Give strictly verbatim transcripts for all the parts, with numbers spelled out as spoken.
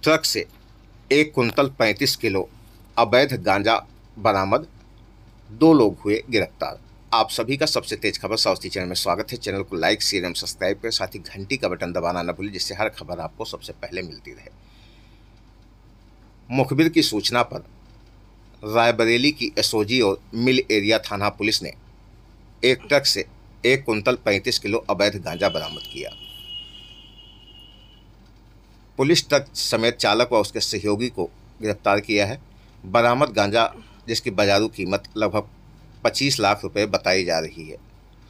Truck से एक quintal पैंतीस किलो अवैध गांजा बरामद, दो लोग हुए गिरफ्तार। आप सभी का सबसे तेज खबर साउथी चैनल में स्वागत है। चैनल को लाइक शेयर एवं सब्सक्राइब करें, साथ ही घंटी का बटन दबाना न भूलें, जिससे हर खबर आपको सबसे पहले मिलती रहे। मुखबिर की सूचना पर रायबरेली की एसओजी और मिल एरिया थाना पुलिस ने एक ट्रक से एक कुंतल पैंतीस किलो अवैध गांजा बरामद किया। पुलिस ट्रक समेत चालक व उसके सहयोगी को गिरफ्तार किया है। बरामद गांजा, जिसकी बाजारू कीमत लगभग पच्चीस लाख रुपए बताई जा रही है।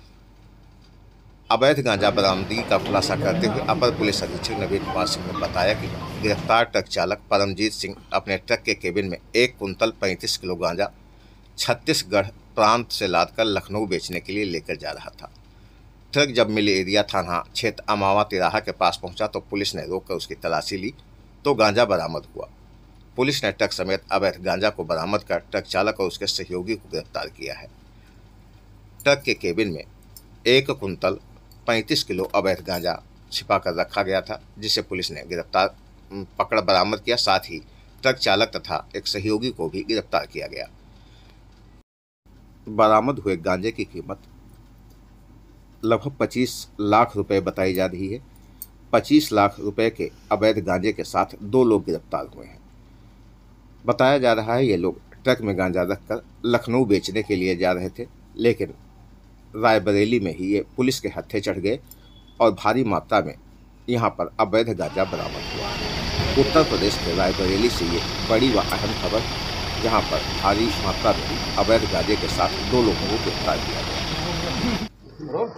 अवैध गांजा बरामदगी का खुलासा करते हुए अपर पुलिस अधीक्षक नवीन कुमार सिंह ने बताया कि गिरफ्तार ट्रक चालक परमजीत सिंह अपने ट्रक के केबिन में एक कुंतल पैंतीस किलो गांजा छत्तीसगढ़ प्रांत से लादकर लखनऊ बेचने के लिए लेकर जा रहा था। ट्रक जब मिल एरिया थाना क्षेत्र अमावा तिराहा के पास पहुंचा तो पुलिस ने रोककर उसकी तलाशी ली तो गांजा बरामद हुआ। पुलिस ने ट्रक समेत अवैध गांजा को बरामद कर ट्रक चालक और उसके सहयोगी को गिरफ्तार किया है। ट्रक के केबिन में एक कुंतल पैंतीस किलो अवैध गांजा छिपा कर रखा गया था, जिसे पुलिस ने गिरफ्तार पकड़ बरामद किया। साथ ही ट्रक चालक तथा एक सहयोगी को भी गिरफ्तार किया गया। बरामद हुए गांजे की कीमत लगभग पच्चीस लाख रुपए बताई जा रही है। पच्चीस लाख रुपए के अवैध गांजे के साथ दो लोग गिरफ्तार हुए हैं। बताया जा रहा है ये लोग ट्रक में गांजा रखकर लखनऊ बेचने के लिए जा रहे थे, लेकिन रायबरेली में ही ये पुलिस के हत्थे चढ़ गए और भारी मात्रा में यहाँ पर अवैध गांजा बरामद हुआ। उत्तर प्रदेश के रायबरेली से ये बड़ी व अहम खबर, जहाँ पर भारी मात्रा में अवैध गांजे के साथ दो लोगों को गिरफ्तार किया गया।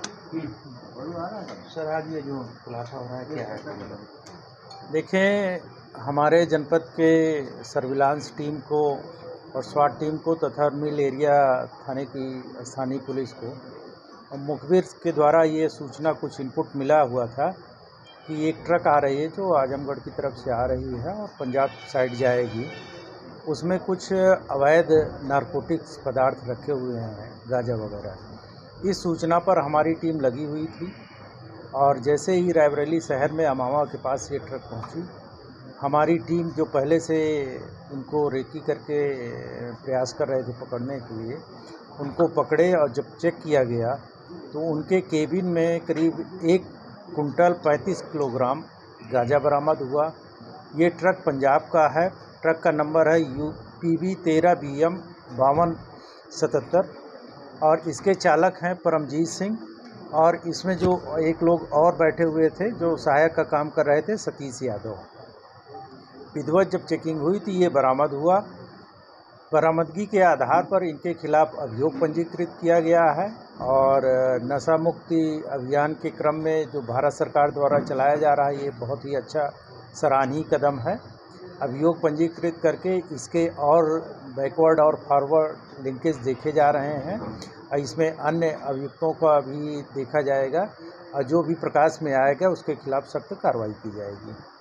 सर, आज ये जो खुलासा हो रहा है क्या है? देखें, हमारे जनपद के सर्विलांस टीम को और स्वाट टीम को तथा मिल एरिया थाने की स्थानीय पुलिस को मुखबिर के द्वारा ये सूचना कुछ इनपुट मिला हुआ था कि एक ट्रक आ रही है जो आजमगढ़ की तरफ से आ रही है और पंजाब साइड जाएगी। उसमें कुछ अवैध नारकोटिक्स पदार्थ रखे हुए हैं, गांजा वगैरह। इस सूचना पर हमारी टीम लगी हुई थी और जैसे ही रायबरेली शहर में अमावा के पास ये ट्रक पहुंची, हमारी टीम जो पहले से उनको रेकी करके प्रयास कर रहे थे पकड़ने के लिए, उनको पकड़े और जब चेक किया गया तो उनके केबिन में करीब एक कुंटल पैंतीस किलोग्राम गांजा बरामद हुआ। ये ट्रक पंजाब का है। ट्रक का नंबर है यू पी बी तेरह बी एम बावन सतहत्तर और इसके चालक हैं परमजीत सिंह, और इसमें जो एक लोग और बैठे हुए थे जो सहायक का काम कर रहे थे, सतीश यादव। विधिवत जब चेकिंग हुई तो ये बरामद हुआ। बरामदगी के आधार पर इनके खिलाफ अभियोग पंजीकृत किया गया है और नशा मुक्ति अभियान के क्रम में जो भारत सरकार द्वारा चलाया जा रहा है, ये बहुत ही अच्छा सराहनीय कदम है। अभियोग पंजीकृत करके इसके और बैकवर्ड और फॉरवर्ड लिंकेज देखे जा रहे हैं और इसमें अन्य अभियुक्तों का भी देखा जाएगा और जो भी प्रकाश में आएगा उसके खिलाफ सख्त कार्रवाई की जाएगी।